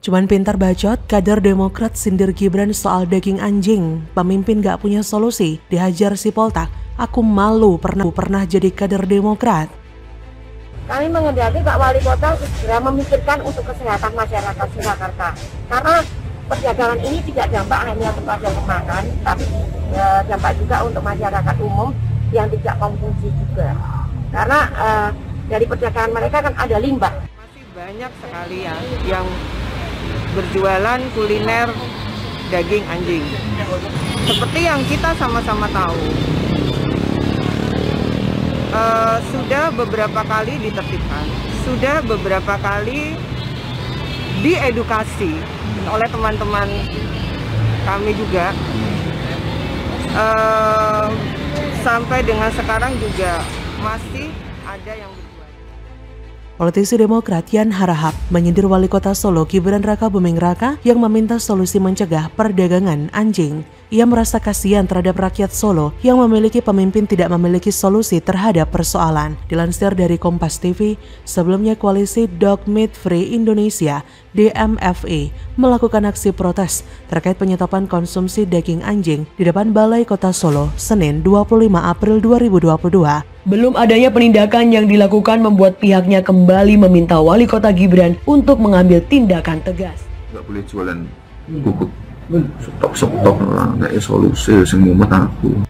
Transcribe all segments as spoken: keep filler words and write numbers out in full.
Cuman pintar bacot, kader Demokrat sindir Gibran soal daging anjing. Pemimpin gak punya solusi, dihajar si Poltak. Aku malu pernah pernah jadi kader Demokrat. Kami menghendaki Pak Wali Kota segera memikirkan untuk kesehatan masyarakat Surakarta. Karena perdagangan ini tidak dampak hanya kepada pemakan, tapi e, dampak juga untuk masyarakat umum yang tidak konsumsi juga. Karena e, dari perdagangan mereka kan ada limbah. Masih banyak sekali ya yang berjualan kuliner daging anjing. Seperti yang kita sama-sama tahu, uh, sudah beberapa kali ditertibkan, sudah beberapa kali diedukasi oleh teman-teman kami juga. Uh, sampai dengan sekarang juga masih ada yang berjualan. Politisi Demokrat Yan Harahap menyindir Wali Kota Solo Gibran Raka Buming Raka yang meminta solusi mencegah perdagangan anjing. Ia merasa kasihan terhadap rakyat Solo yang memiliki pemimpin tidak memiliki solusi terhadap persoalan. Dilansir dari Kompas T V, sebelumnya koalisi Dog Meat Free Indonesia D M F I melakukan aksi protes terkait penyetopan konsumsi daging anjing di depan Balai Kota Solo Senin dua puluh lima April dua ribu dua puluh dua. Belum adanya penindakan yang dilakukan membuat pihaknya kembali meminta Wali Kota Gibran untuk mengambil tindakan tegas. Nggak boleh jualan bubuk, stok-stok lah, nggak ada solusi, semua aku.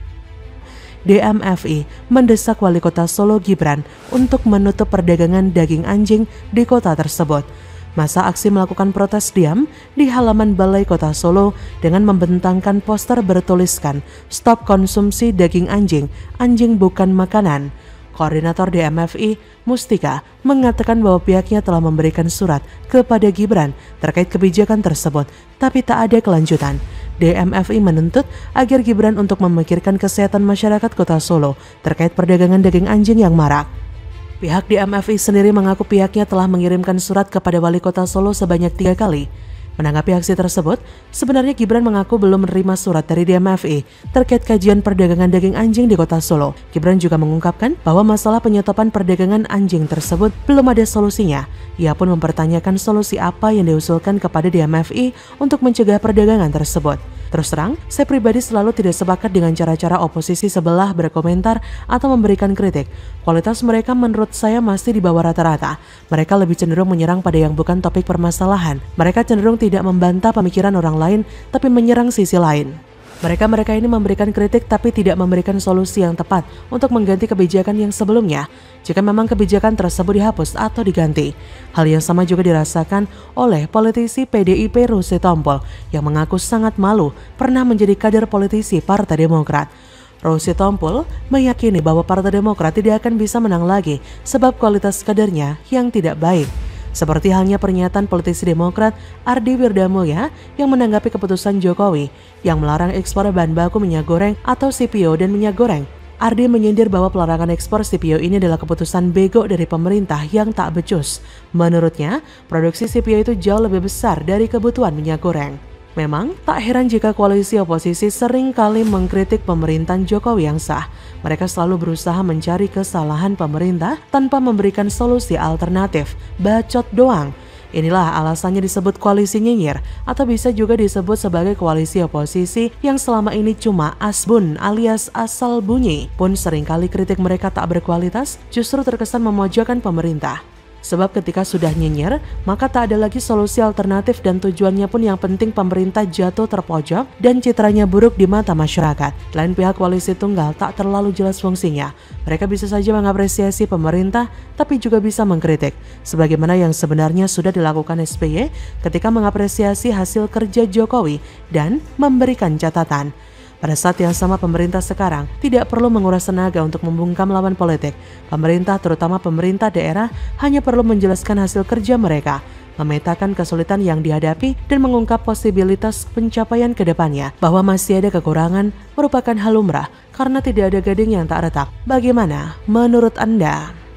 D M F I mendesak Wali Kota Solo Gibran untuk menutup perdagangan daging anjing di kota tersebut. Masa aksi melakukan protes diam di halaman Balai Kota Solo dengan membentangkan poster bertuliskan "Stop konsumsi daging anjing, anjing bukan makanan". Koordinator D M F I, Mustika, mengatakan bahwa pihaknya telah memberikan surat kepada Gibran terkait kebijakan tersebut, tapi tak ada kelanjutan. D M F I menuntut agar Gibran untuk memikirkan kesehatan masyarakat Kota Solo terkait perdagangan daging anjing yang marak. Pihak D M F I sendiri mengaku pihaknya telah mengirimkan surat kepada Wali Kota Solo sebanyak tiga kali. Menanggapi aksi tersebut, sebenarnya Gibran mengaku belum menerima surat dari D M F I terkait kajian perdagangan daging anjing di Kota Solo. Gibran juga mengungkapkan bahwa masalah penyetopan perdagangan anjing tersebut belum ada solusinya. Ia pun mempertanyakan solusi apa yang diusulkan kepada D M F I untuk mencegah perdagangan tersebut. Terus terang, saya pribadi selalu tidak sepakat dengan cara-cara oposisi sebelah berkomentar atau memberikan kritik. Kualitas mereka menurut saya masih di bawah rata-rata. Mereka lebih cenderung menyerang pada yang bukan topik permasalahan. Mereka cenderung tidak membantah pemikiran orang lain, tapi menyerang sisi lain. Mereka-mereka ini memberikan kritik tapi tidak memberikan solusi yang tepat untuk mengganti kebijakan yang sebelumnya jika memang kebijakan tersebut dihapus atau diganti. Hal yang sama juga dirasakan oleh politisi P D I P Rusi Tompul yang mengaku sangat malu pernah menjadi kader politisi Partai Demokrat. Rusi Tompul meyakini bahwa Partai Demokrat tidak akan bisa menang lagi sebab kualitas kadernya yang tidak baik. Seperti halnya pernyataan politisi Demokrat Ardi Wirdamulya yang menanggapi keputusan Jokowi yang melarang ekspor bahan baku minyak goreng atau C P O dan minyak goreng. Ardi menyindir bahwa pelarangan ekspor C P O ini adalah keputusan bego dari pemerintah yang tak becus. Menurutnya, produksi C P O itu jauh lebih besar dari kebutuhan minyak goreng. Memang tak heran jika koalisi oposisi sering kali mengkritik pemerintahan Jokowi yang sah. Mereka selalu berusaha mencari kesalahan pemerintah tanpa memberikan solusi alternatif, bacot doang. Inilah alasannya disebut koalisi nyinyir atau bisa juga disebut sebagai koalisi oposisi yang selama ini cuma asbun alias asal bunyi. Pun seringkali kritik mereka tak berkualitas justru terkesan memojokkan pemerintah. Sebab ketika sudah nyinyir, maka tak ada lagi solusi alternatif dan tujuannya pun yang penting pemerintah jatuh terpojok dan citranya buruk di mata masyarakat. Lain pihak koalisi tunggal tak terlalu jelas fungsinya. Mereka bisa saja mengapresiasi pemerintah, tapi juga bisa mengkritik. Sebagaimana yang sebenarnya sudah dilakukan S B Y ketika mengapresiasi hasil kerja Jokowi dan memberikan catatan. Pada saat yang sama pemerintah sekarang tidak perlu menguras tenaga untuk membungkam lawan politik. Pemerintah terutama pemerintah daerah hanya perlu menjelaskan hasil kerja mereka, memetakan kesulitan yang dihadapi dan mengungkap posibilitas pencapaian ke depannya. Bahwa masih ada kekurangan merupakan hal lumrah karena tidak ada gading yang tak retak. Bagaimana menurut Anda?